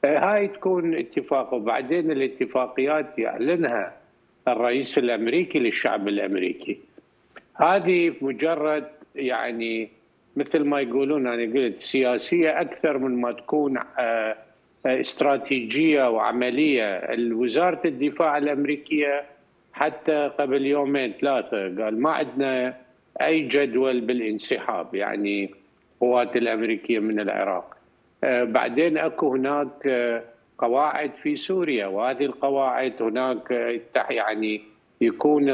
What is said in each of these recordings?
هاي تكون اتفاق، وبعدين الاتفاقيات يعلنها الرئيس الامريكي للشعب الامريكي. هذه مجرد يعني مثل ما يقولون، انا قلت سياسيه اكثر من ما تكون استراتيجيه وعمليه. وزاره الدفاع الامريكيه حتى قبل يومين ثلاثه قال ما عندنا اي جدول بالانسحاب، يعني القوات الامريكيه من العراق. بعدين اكو هناك قواعد في سوريا، وهذه القواعد هناك يعني يكون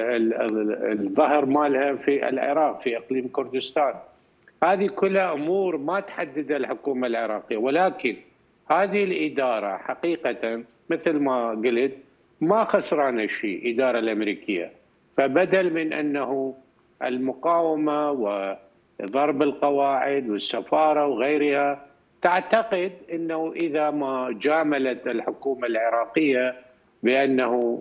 الظهر مالها في العراق في اقليم كردستان. هذه كلها امور ما تحددها الحكومه العراقيه، ولكن هذه الاداره حقيقه مثل ما قلت ما خسرانه شيء، الاداره الامريكيه. فبدل من انه المقاومه وضرب القواعد والسفاره وغيرها، تعتقد انه اذا ما جاملت الحكومه العراقيه بانه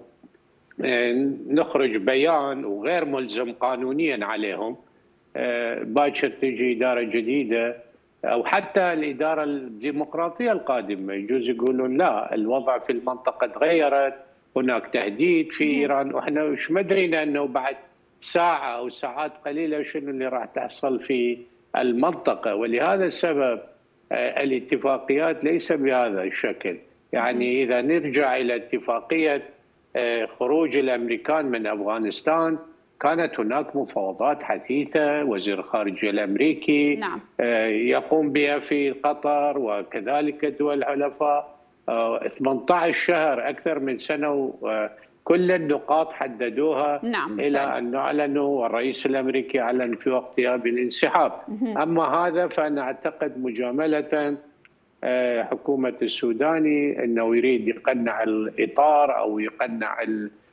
نخرج بيان وغير ملزم قانونيا عليهم، باكر تجي إدارة جديدة أو حتى الإدارة الديمقراطية القادمة يجوز يقولون لا، الوضع في المنطقة تغيرت، هناك تهديد في إيران، وإحنا مش مدرينا أنه بعد ساعة أو ساعات قليلة شنو اللي راح تحصل في المنطقة. ولهذا السبب الاتفاقيات ليس بهذا الشكل. يعني إذا نرجع إلى اتفاقية خروج الأمريكان من أفغانستان، كانت هناك مفاوضات حثيثة، وزير الخارجية الأمريكي نعم. يقوم بها في قطر وكذلك دول الحلفاء. 18 شهر، أكثر من سنة، كل النقاط حددوها. نعم إلى بالفعل. أن أعلنوا، والرئيس الأمريكي أعلن في وقتها بالانسحاب. أما هذا فأنا أعتقد مجاملة حكومة السوداني أنه يريد يقنع الإطار أو يقنع